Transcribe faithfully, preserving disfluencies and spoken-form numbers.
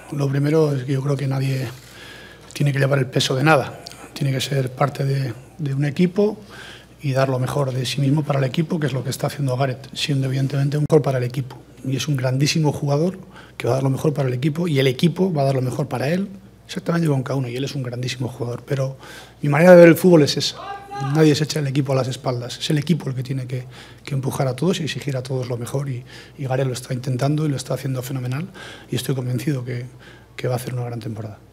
Lo primero es que yo creo que nadie tiene que llevar el peso de nada. Tiene que ser parte de, de un equipo y dar lo mejor de sí mismo para el equipo, que es lo que está haciendo Gareth, siendo evidentemente un mejor para el equipo. Y es un grandísimo jugador que va a dar lo mejor para el equipo y el equipo va a dar lo mejor para él, exactamente con cada uno, y él es un grandísimo jugador. Pero mi manera de ver el fútbol es esa. Nadie se echa el equipo a las espaldas. Es el equipo el que tiene que, que empujar a todos y exigir a todos lo mejor. Y, y Gareth lo está intentando y lo está haciendo fenomenal. Y estoy convencido que, que va a hacer una gran temporada.